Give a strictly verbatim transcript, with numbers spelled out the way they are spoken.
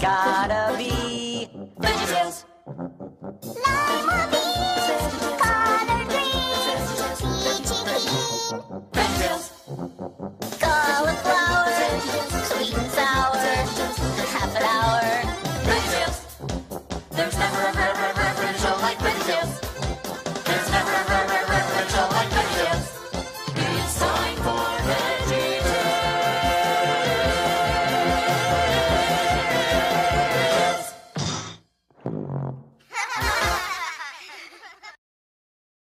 gotta be VeggieTales. Lima beans, collard greens, peachy keen. VeggieTales.